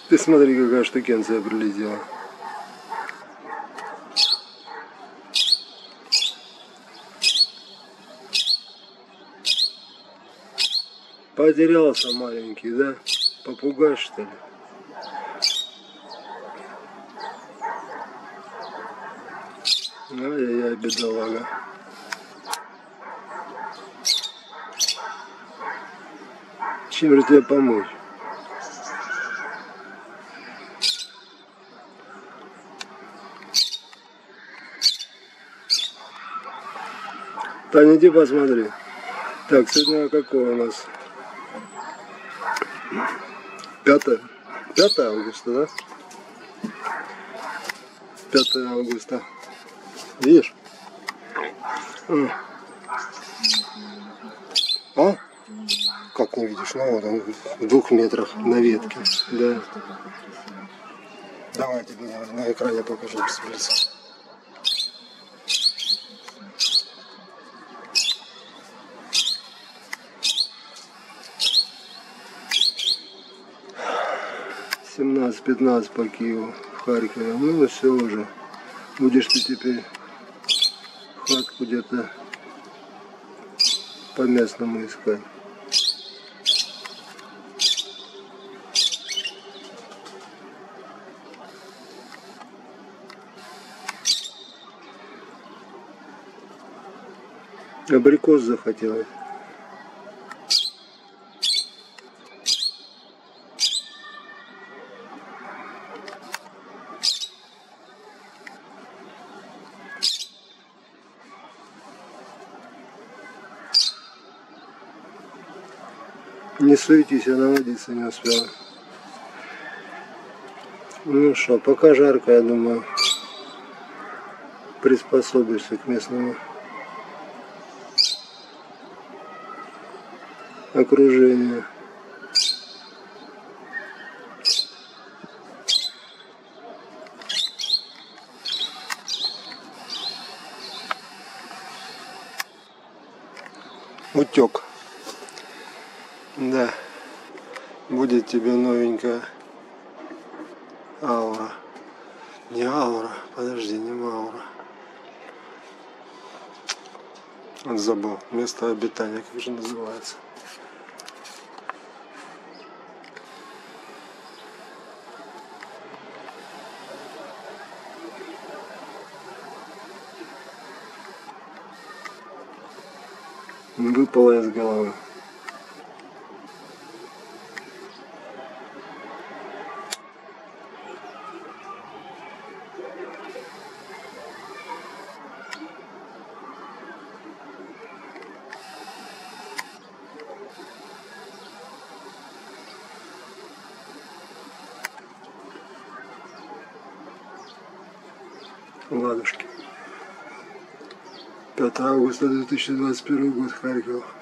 Ты смотри, какая штукенция прилетела. Потерялся маленький, да? Попугай, что ли? Ай-яй-яй, бедолага. Чем же тебе помочь? Таня, иди посмотри. Так, сегодня какое у нас? 5 августа, да? 5 августа. Видишь? А? Как не видишь? Ну вот он в 2 метрах на ветке. Да. Давай тебе на экране покажу с близко. (17-15) по Киеву, в Харькове. Ну и все уже. Будешь ты теперь хатку где-то по местному искать. Абрикос захотелось. Не суетись, я наводиться не успела. Ну что, пока жарко, я думаю, приспособишься к местному окружению. Утек. Да. Будет тебе новенькая аура. Не аура, подожди, не аура. Он забыл. Место обитания, как же называется. Выпала из головы. Ладушки. 5 августа 2021 год, Харьков.